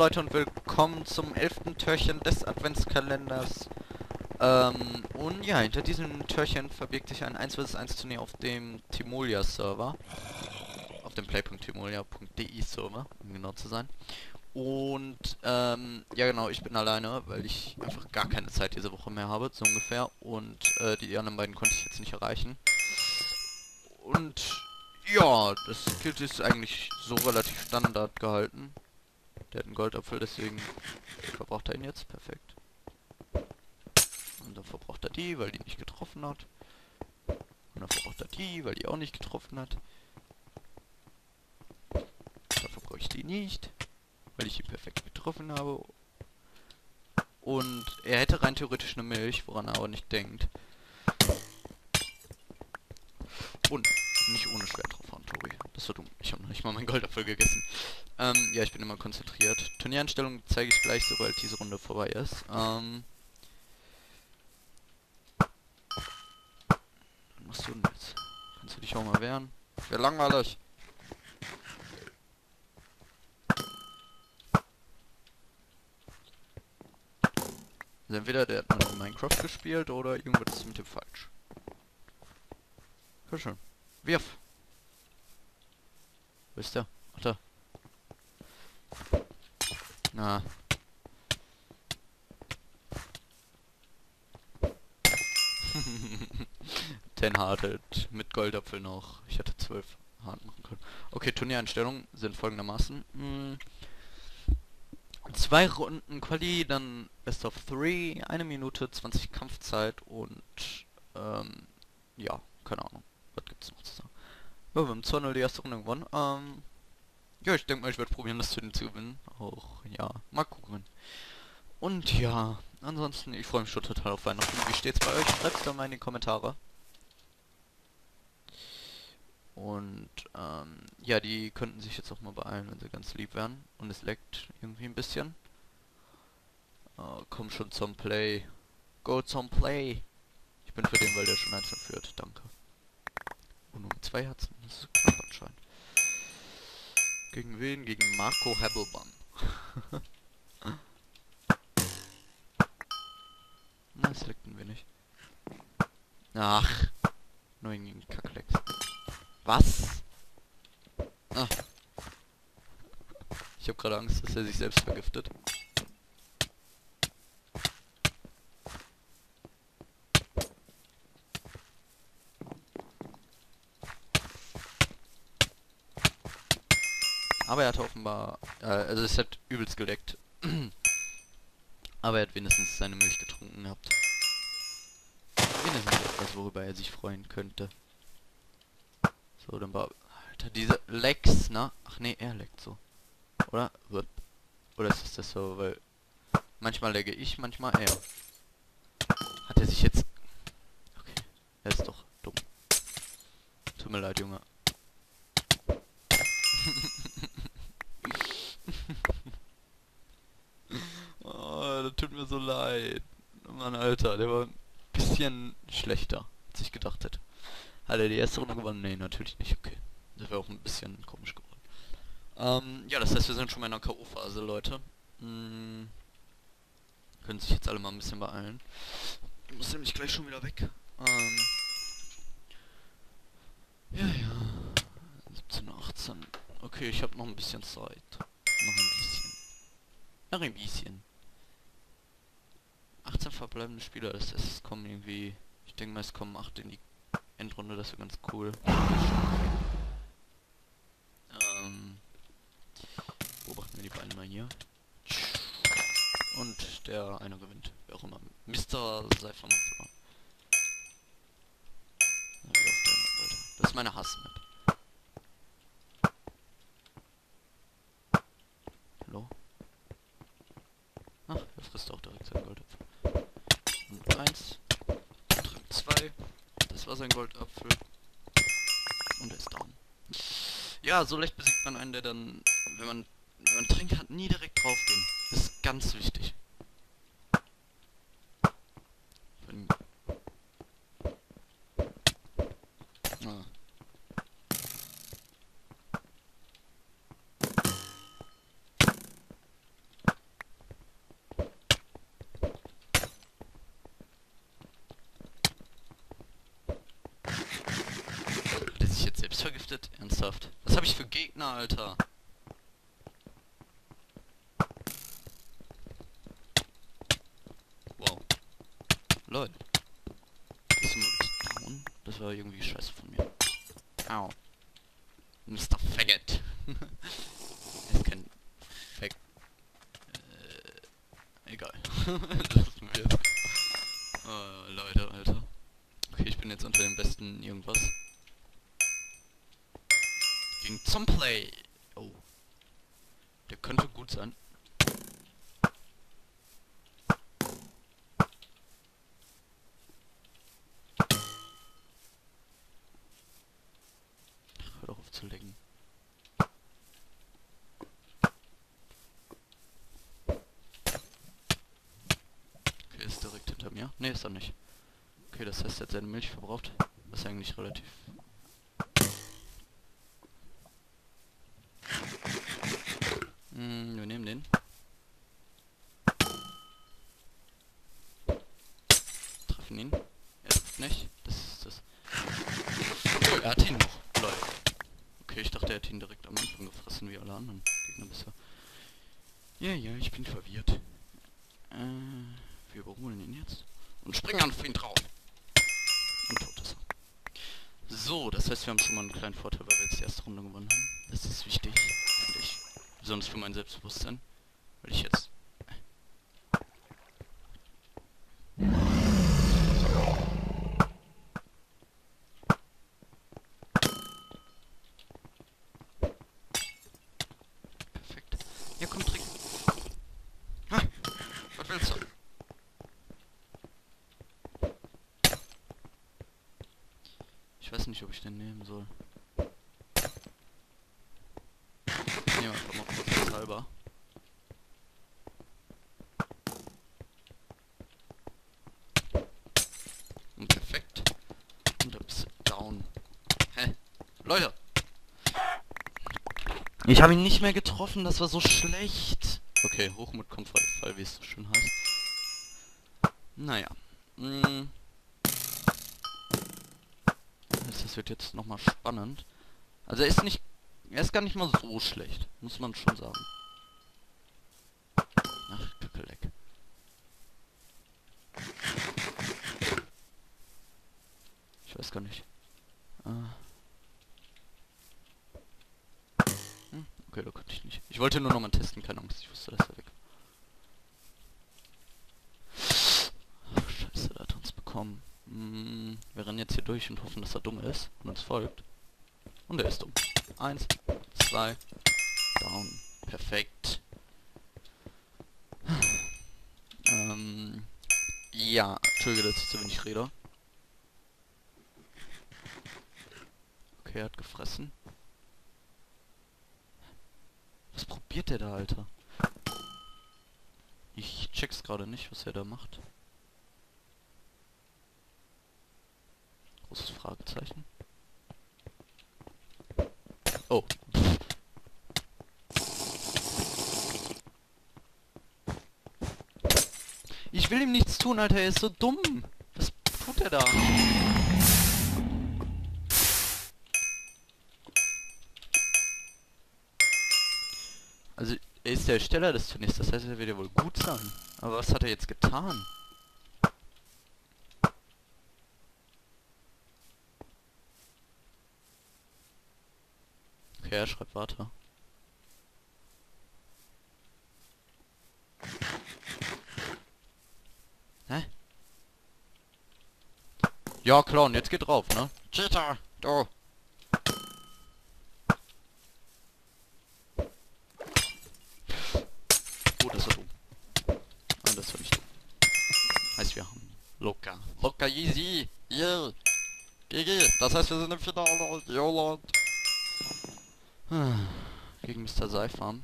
Leute und willkommen zum 11. Türchen des Adventskalenders. Und ja, hinter diesem Türchen verbirgt sich ein 1 vs 1 Turnier auf dem Timolia Server. Auf dem play.timolia.de Server, um genau zu sein. Und ja genau, ich bin alleine, weil ich einfach gar keine Zeit diese Woche mehr habe, so ungefähr. Und die anderen beiden konnte ich jetzt nicht erreichen. Und ja, das Skill ist eigentlich so relativ Standard gehalten. Der hat einen Goldapfel, deswegen verbraucht er ihn jetzt. Perfekt. Und dann verbraucht er die, weil die nicht getroffen hat. Und dann verbraucht er die, weil die auch nicht getroffen hat. Dann verbrauche ich die nicht, weil ich die perfekt getroffen habe. Und er hätte rein theoretisch eine Milch, woran er aber nicht denkt. Und nicht ohne Schwert drauf haben, Tobi. Das war dumm. Ich habe noch nicht mal meinen Goldapfel gegessen. Ja, ich bin immer konzentriert. Turniereinstellung zeige ich gleich, sobald diese Runde vorbei ist. Was machst du denn jetzt? Kannst du dich auch mal wehren? Wäre langweilig. Also entweder der hat mal Minecraft gespielt oder irgendwas ist mit dem falsch. Hör schon. Wirf. Wo ist der? Ach da. Na. Ten Hearted mit Goldapfel noch. Ich hätte 12 hart machen können. Okay, Turniereinstellungen sind folgendermaßen. 2 Runden Quali, dann Best of 3, 1 Minute 20 Kampfzeit und ja, keine Ahnung. Was gibt's noch zu sagen? Ja, wir haben 2-0 die erste Runde gewonnen. Ja, ich denke mal, ich werde probieren, das Turnier zu gewinnen. Auch, ja, mal gucken. Und ja, ansonsten, ich freue mich schon total auf Weihnachten. Wie steht's bei euch? Schreibt's doch mal in die Kommentare. Und, ja, die könnten sich jetzt auch mal beeilen, wenn sie ganz lieb wären. Und es leckt irgendwie ein bisschen. Komm schon zum Play. Go zum Play. Ich bin für den, weil der schon einzeln führt. Danke. Und nur mit 2 Herzen. Das ist knapp anscheinend. Gegen wen? Gegen Marco Hebelbann. Na, es leckt ein wenig. Ach. Nur gegen Kacklecks. Was? Ah. Ich habe gerade Angst, dass er sich selbst vergiftet. Aber er hat offenbar... also es hat übelst geleckt. Aber er hat wenigstens seine Milch getrunken gehabt. Wenigstens etwas, worüber er sich freuen könnte. So, dann war... Alter, diese Lecks, ne? Ach nee, er leckt so. Oder? Oder ist das so, weil... Manchmal legge ich, manchmal er. Hat er sich jetzt... Okay, er ist doch dumm. Tut mir leid, Junge. Oh, das tut mir so leid. Mann, Alter, der war ein bisschen schlechter, als ich gedacht hätte. Hat er die erste Runde gewonnen? Nee, natürlich nicht. Okay. Das wäre auch ein bisschen komisch geworden. Ja, das heißt, wir sind schon mal in der K.O.-Phase, Leute. Können sich jetzt alle mal ein bisschen beeilen. Ich muss nämlich gleich schon wieder weg. Ja, ja. 17, 18. Okay, ich habe noch ein bisschen Zeit. Noch ein bisschen. Noch ein bisschen. 18 verbleibende Spieler, das heißt, es kommen irgendwie... Ich denke mal, es kommen 8 in die Endrunde, das wäre ganz cool. Beobachten wir die beiden mal hier. Und der eine gewinnt. Wer auch immer. Mr. Seifermann. Das ist meine Hassmap. Hallo? Ach, er frisst auch direkt sein Goldapfel. Und 1. Trank 2. Das war sein Goldapfel. Und er ist down. Ja, so leicht besiegt man einen, der dann, wenn man Tränke hat, nie direkt draufgehen. Das ist ganz wichtig. Ah. Selbst vergiftet? Ernsthaft? Was habe ich für Gegner, Alter? Wow. Lol. Bist du mal bitte down? Das war irgendwie scheiße von mir. Au. Mr. Faggot. Ist kein Fag... egal. Lassen wir. Leute, Alter. Okay, ich bin jetzt unter dem besten irgendwas. Gegen Zomplay. Oh. Der könnte gut sein. Hör doch auf zu lecken. Okay, ist direkt hinter mir. Ne, ist er nicht. Okay, das heißt, er hat seine Milch verbraucht. Was eigentlich relativ... wir nehmen den. Treffen ihn. Er trifft nicht. Das ist das. Oh, er hat ihn noch. Lol. Okay, ich dachte, er hat ihn direkt am Anfang gefressen, wie alle anderen Gegner bisher. Ja, ja, ich bin verwirrt. Wir überholen ihn jetzt. Und springen auf ihn drauf. Und tot ist er. So, das heißt, wir haben schon mal einen kleinen Vorteil, weil wir jetzt die erste Runde gewonnen haben. Das ist wichtig, finde ich. Besonders für mein Selbstbewusstsein. Weil ich jetzt... Perfekt. Ja, komm, trink. Ah, was willst du? Ich weiß nicht, ob ich den nehmen soll. Ich nehme einfach mal kurz halber. Und perfekt. Und da bist du down. Hä? Leute! Ich habe ihn nicht mehr getroffen, das war so schlecht. Okay, Hochmut kommt vor Fall, wie es so schön heißt. Naja. Das wird jetzt nochmal spannend. Also er ist gar nicht mal so schlecht, muss man schon sagen. Ach, Kückeleck. Ich weiß gar nicht. Okay, da konnte ich nicht. Ich wollte nur nochmal testen, keine Angst, ich wusste, dass er weg. Ach, scheiße, der hat uns bekommen. Wir rennen jetzt hier durch und hoffen, dass er dumm ist und uns folgt. Und er ist dumm. 1, 2, down. Perfekt. Ja, Entschuldige, dass ich so wenig rede. Okay, er hat gefressen. Was probiert der da, Alter? Ich check's gerade nicht, was er da macht. Großes Fragezeichen. Oh. Ich will ihm nichts tun, Alter, er ist so dumm. Was tut er da? Also, er ist der Ersteller des Turniers, das heißt, er wird ja wohl gut sein. Aber was hat er jetzt getan? Okay, er schreibt weiter. Hä? Ja, Clown, jetzt geht drauf, ne? Cheater! Oh. Oh, das war dumm. Ah, das war nicht dumm. Heißt, wir haben locker. Locker easy! Yeah! GG! Das heißt, wir sind im Finale! Joland! Gegen Mr. Seifam.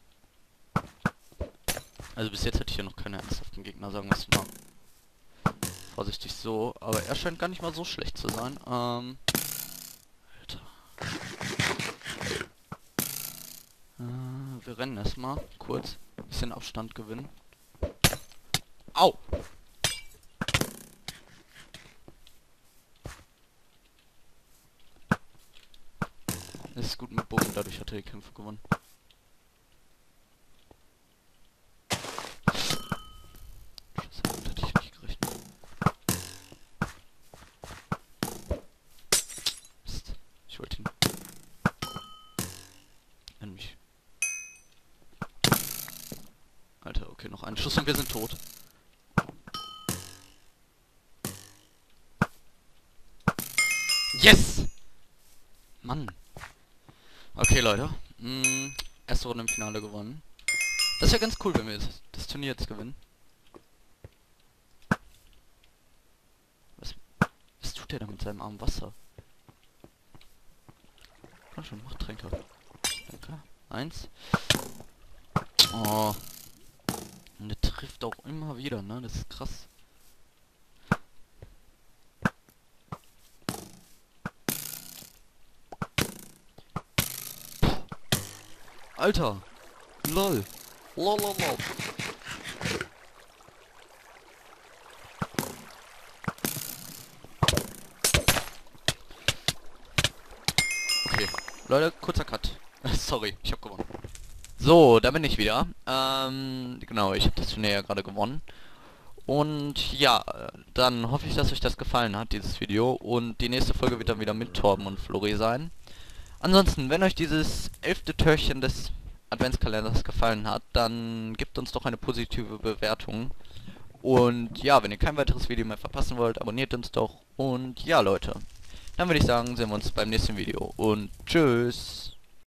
Also bis jetzt hatte ich ja noch keine ernsthaften Gegner, sagen wir es mal. Vorsichtig so, aber er scheint gar nicht mal so schlecht zu sein. Alter. Wir rennen erstmal kurz. Bisschen Abstand gewinnen. Au! Es ist gut mit Bogen, dadurch hat er die Kämpfe gewonnen. Scheiße, damit hatte ich nicht gerechnet. Mist. Ich wollte ihn... an mich. Alter, okay, noch ein Schuss und wir sind tot. Yes! Mann. Okay, Leute. Erste Runde im Finale gewonnen. Das ist ja ganz cool, wenn wir das Turnier jetzt gewinnen. Was tut der da mit seinem armen Wasser? Komm schon, mach Tränke. Danke. 1. Oh. Und der trifft auch immer wieder, ne? Das ist krass. Alter! LOL! LOL, LOL, LOL. Okay. Leute, kurzer Cut. Sorry, ich hab gewonnen. So, da bin ich wieder. Genau, ich habe das Turnier ja gerade gewonnen. Und ja, dann hoffe ich, dass euch das gefallen hat, dieses Video. Und die nächste Folge wird dann wieder mit Torben und Flori sein. Ansonsten, wenn euch dieses 11. Türchen des Adventskalenders gefallen hat, dann gebt uns doch eine positive Bewertung. Und ja, wenn ihr kein weiteres Video mehr verpassen wollt, abonniert uns doch. Und ja, Leute, dann würde ich sagen, sehen wir uns beim nächsten Video. Und tschüss!